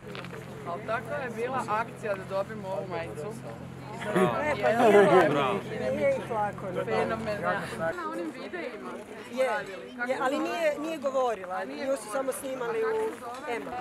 Ali tako je bila akcija da dobimo ovu majicu. Nije ih lako. Fenomenalno. Na onim videima Je, ali nije govorila. Nju su samo snimali u EMA.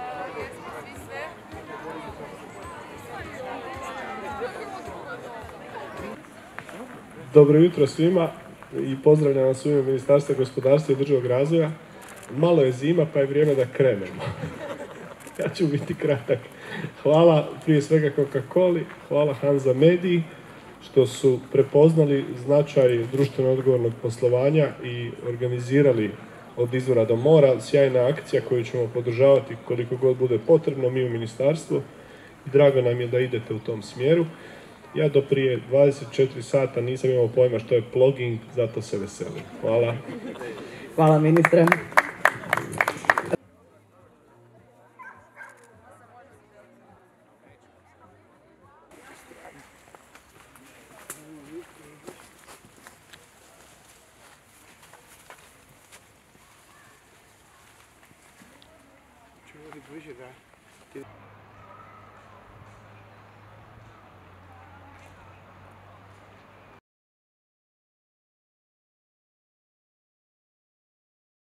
Dobro jutro svima i pozdravljam vas u ime Ministarstva gospodarstva i održivog razvoja. Malo je zima pa je vrijeme da krenemo. Ja ću biti kratak. Hvala prije svega Coca-Coli, hvala Hanza Mediji što su prepoznali značaj društveno odgovornog poslovanja i organizirali Od izvora do mora. Sjajna akcija koju ćemo podržavati koliko god bude potrebno mi u ministarstvu. Drago nam je da idete u tom smjeru. Ja do prije 24 sata nisam imao pojma što je pluging, zato se veselim. Hvala. Hvala ministre. Bliže da